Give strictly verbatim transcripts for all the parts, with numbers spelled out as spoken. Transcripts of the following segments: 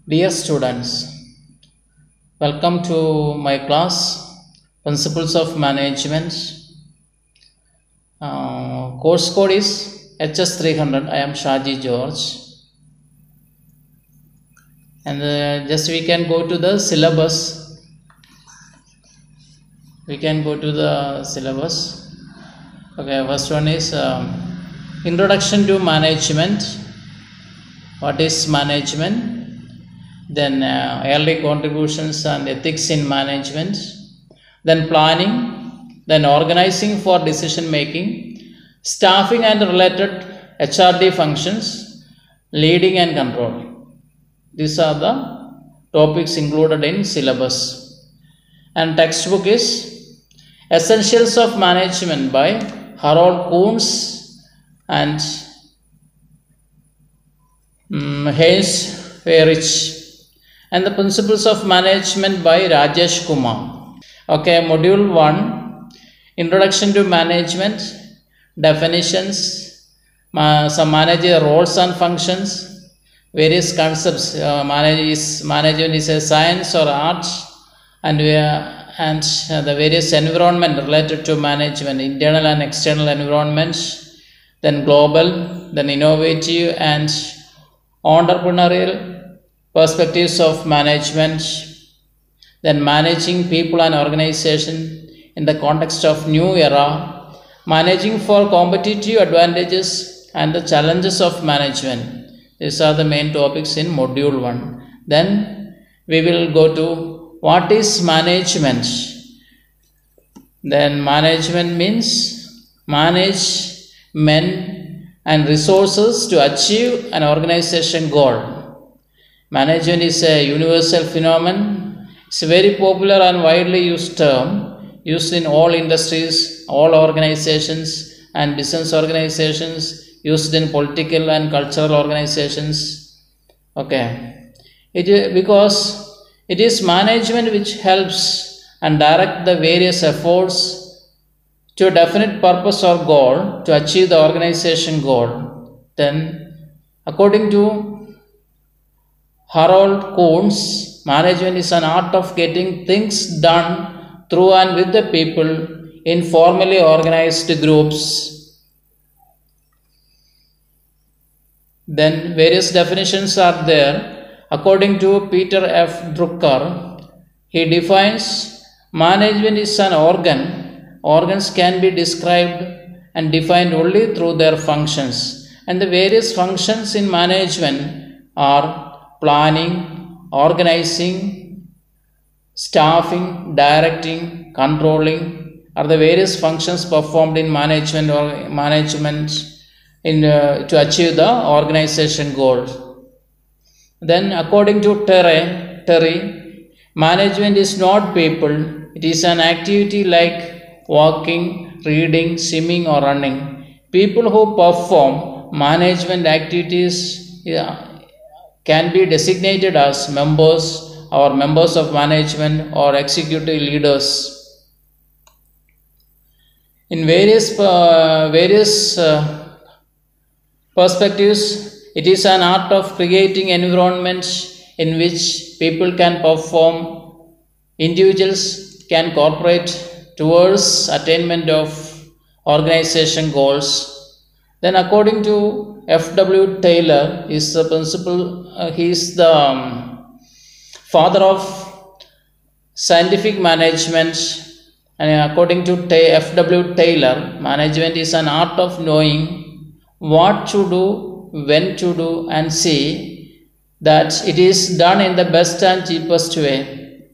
Dear students, welcome to my class Principles of Management. Uh, course code is H S three hundred. I am Shaji George. And uh, just we can go to the syllabus. We can go to the syllabus. Okay, first one is um, Introduction to Management. What is management? Then uh, early contributions and ethics in management, then planning, then organizing for decision making, staffing and related H R D functions, leading and control. These are the topics included in syllabus. And textbook is Essentials of Management by Harold Kuhns and um, Hayes Fairich. And the Principles of Management by Rajesh Kumar. Okay, Module one, Introduction to Management, Definitions, ma some manager roles and functions, various concepts. Uh, manage is, management is a science or art, and, we are, and uh, the various environment related to management, internal and external environments, then global, then innovative and entrepreneurial perspectives of management, then managing people and organization in the context of new era, managing for competitive advantages and the challenges of management. These are the main topics in module one. Then we will go to what is management. Then management means manage men and resources to achieve an organization goal. Management is a universal phenomenon. It's a very popular and widely used term, used in all industries, all organizations and business organizations, used in political and cultural organizations. Okay, it because it is management which helps and direct the various efforts to a definite purpose or goal to achieve the organization goal. Then, according to Harold Kuhns, management is an art of getting things done through and with the people in formally organized groups. Then various definitions are there. According to Peter F. Drucker, he defines management is an organ. Organs can be described and defined only through their functions. And the various functions in management are planning, organizing, staffing, directing, controlling are the various functions performed in management or management in uh, to achieve the organization goals. Then, according to Terry, Terry, management is not people. It is an activity like walking, reading, swimming, or running. People who perform management activities yeah, can be designated as members or members of management or executive leaders. In various, uh, various uh, perspectives, it is an art of creating environments in which people can perform, individuals can cooperate towards attainment of organization goals. Then, according to F W Taylor, is the principal. Uh, he is the um, father of scientific management, and according to F W Taylor, management is an art of knowing what to do, when to do, and see that it is done in the best and cheapest way.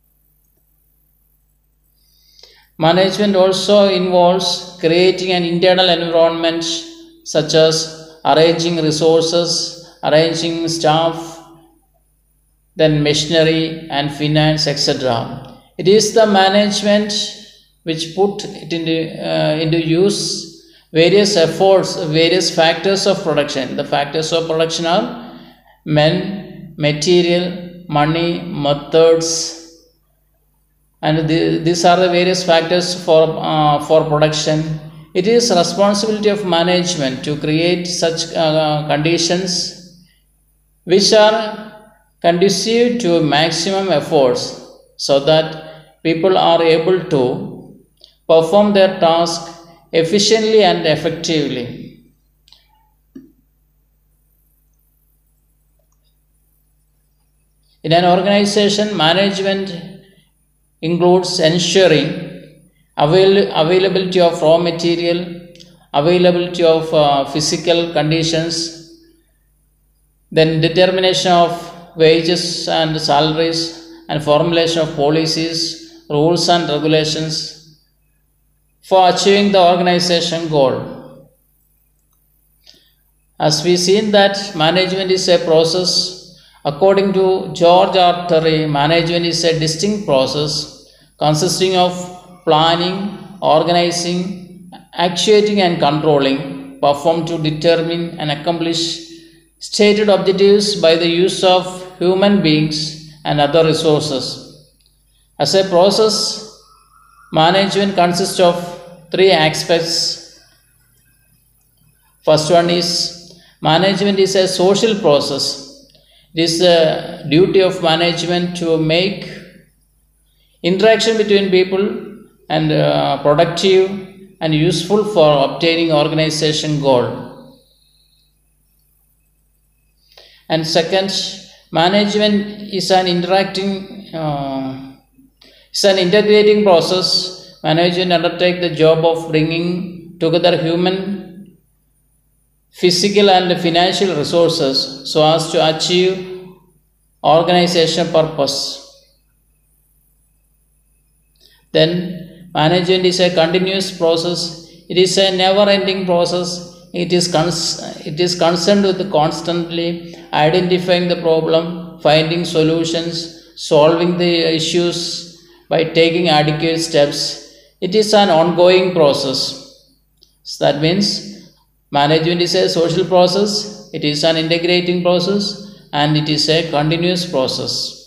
Management also involves creating an internal environment such as arranging resources, arranging staff, then machinery and finance, et cetera. It is the management which put it into, uh, into use various efforts, various factors of production. The factors of production are men, material, money, methods, and the, these are the various factors for, uh, for production. It is responsibility of management to create such uh, conditions which are conducive to maximum efforts so that people are able to perform their task efficiently and effectively. In an organization, management includes ensuring avail- availability of raw material, availability of uh, physical conditions, then determination of wages and salaries, and formulation of policies, rules, and regulations for achieving the organization goal. As we seen that management is a process, according to George R. Terry, management is a distinct process consisting of planning, organizing, actuating, and controlling, performed to determine and accomplish stated objectives by the use of human beings and other resources. As a process, management consists of three aspects. First one is management is a social process. It is the duty of management to make interaction between people and uh, productive and useful for obtaining organization goal. And second, management is an interacting, uh, is an integrating process. Management undertake the job of bringing together human, physical, and financial resources so as to achieve organization purpose. Then management is a continuous process. It is a never-ending process. It is, cons- it is concerned with constantly identifying the problem, finding solutions, solving the issues by taking adequate steps. It is an ongoing process. So that means management is a social process, it is an integrating process, and it is a continuous process.